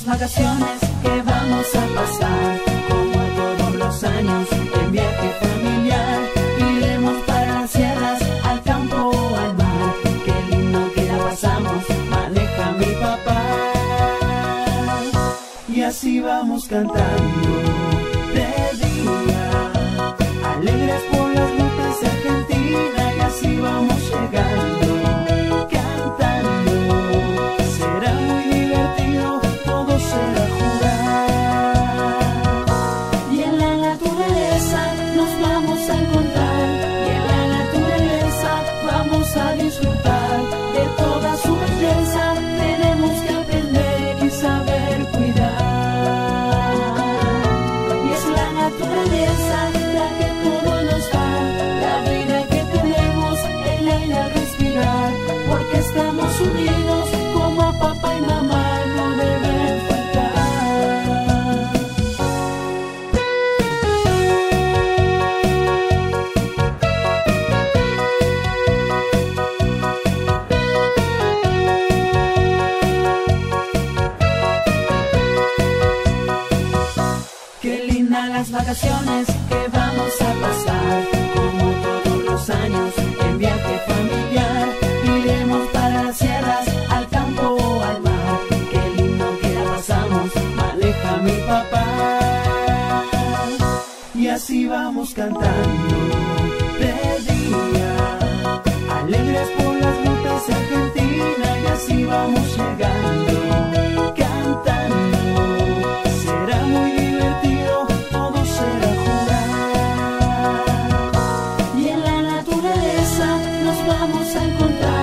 vacaciones que vamos a pasar, como todos los años, en viaje familiar. Iremos para las sierras, al campo o al mar. Qué lindo que la pasamos, maneja mi papá. Y así vamos cantando de día, alegres por las rutas de Argentina. Y así vamos llegando, cantando. Será muy divertido, todo será jugar. Y en la naturaleza nos vamos a encontrar, y en la naturaleza vamos a disfrutar de toda su belleza. Tenemos que aprender y saber cuidar. Y es la naturaleza la que todo nos da, la vida que tenemos, el aire a respirar, porque estamos unidos como papá y mamá no deben faltar. Qué lindas las vacaciones que vamos a pasar, como todos los años, en viaje familiar. Iremos para las sierras, al campo o al mar. Qué lindo que la pasamos, maneja mi papá. Y así vamos cantando de día, alegres por las rutas de Argentina. Y así vamos llegando, cantando. Será muy divertido, todo será jugar. Y en la naturaleza nos vamos a encontrar,